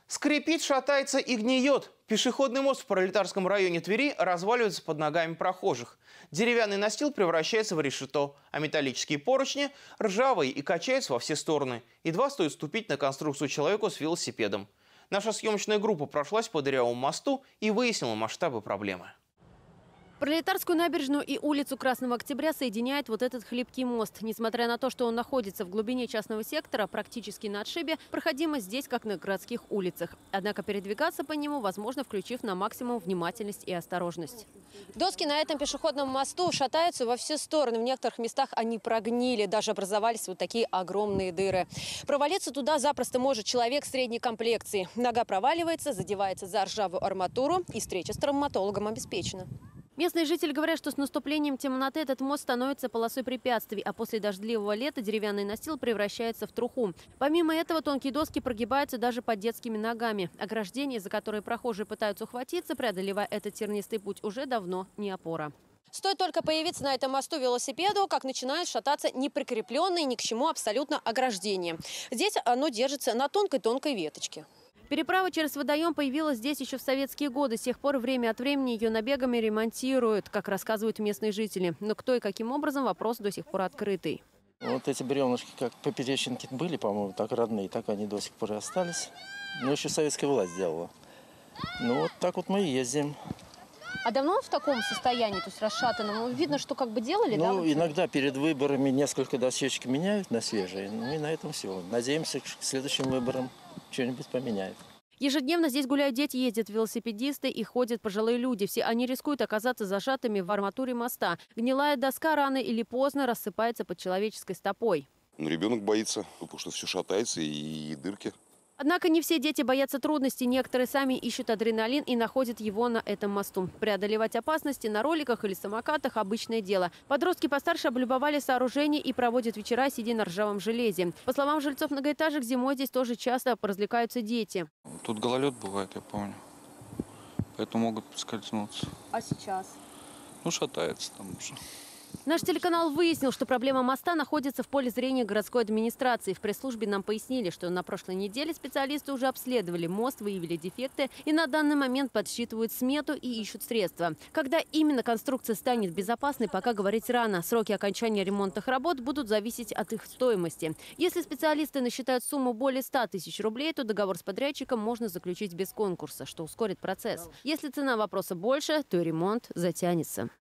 Скрипит, шатается и гниет. Пешеходный мост в Пролетарском районе Твери разваливается под ногами прохожих. Деревянный настил превращается в решето, а металлические поручни ржавые и качаются во все стороны. Едва стоит ступить на конструкцию человеку с велосипедом. Наша съемочная группа прошлась по дырявому мосту и выяснила масштабы проблемы. Пролетарскую набережную и улицу Красного Октября соединяет вот этот хлипкий мост. Несмотря на то, что он находится в глубине частного сектора, практически на отшибе, проходимо здесь, как на городских улицах. Однако передвигаться по нему возможно, включив на максимум внимательность и осторожность. Доски на этом пешеходном мосту шатаются во все стороны. В некоторых местах они прогнили, даже образовались вот такие огромные дыры. Провалиться туда запросто может человек средней комплекции. Нога проваливается, задевается за ржавую арматуру, и встреча с травматологом обеспечена. Местные жители говорят, что с наступлением темноты этот мост становится полосой препятствий, а после дождливого лета деревянный настил превращается в труху. Помимо этого, тонкие доски прогибаются даже под детскими ногами. Ограждения, за которые прохожие пытаются ухватиться, преодолевая этот тернистый путь, уже давно не опора. Стоит только появиться на этом мосту велосипеду, как начинают шататься неприкрепленные ни к чему абсолютно ограждения. Здесь оно держится на тонкой-тонкой веточке. Переправа через водоем появилась здесь еще в советские годы. С тех пор время от времени ее набегами ремонтируют, как рассказывают местные жители. Но кто и каким образом – вопрос до сих пор открытый. Вот эти бревнышки, как поперечинки были, по-моему, так родные, так они до сих пор и остались. Но еще советская власть сделала. Ну вот так вот мы и ездим. А давно он в таком состоянии, то есть расшатанном? Ну, видно, что как бы делали, да? Ну, иногда перед выборами несколько досечек меняют на свежие. Ну и на этом все. Надеемся, к следующим выборам что-нибудь поменяют. Ежедневно здесь гуляют дети, ездят велосипедисты и ходят пожилые люди. Все они рискуют оказаться зажатыми в арматуре моста. Гнилая доска рано или поздно рассыпается под человеческой стопой. Ребенок боится, потому что все шатается и дырки. Однако не все дети боятся трудностей. Некоторые сами ищут адреналин и находят его на этом мосту. Преодолевать опасности на роликах или самокатах – обычное дело. Подростки постарше облюбовали сооружение и проводят вечера, сидя на ржавом железе. По словам жильцов многоэтажек, зимой здесь тоже часто развлекаются дети. Тут гололед бывает, я помню. Поэтому могут поскользнуться. А сейчас? Ну, шатается там уже. Наш телеканал выяснил, что проблема моста находится в поле зрения городской администрации. В пресс-службе нам пояснили, что на прошлой неделе специалисты уже обследовали мост, выявили дефекты и на данный момент подсчитывают смету и ищут средства. Когда именно конструкция станет безопасной, пока говорить рано. Сроки окончания ремонтных работ будут зависеть от их стоимости. Если специалисты насчитают сумму более 100 тысяч рублей, то договор с подрядчиком можно заключить без конкурса, что ускорит процесс. Если цена вопроса больше, то и ремонт затянется.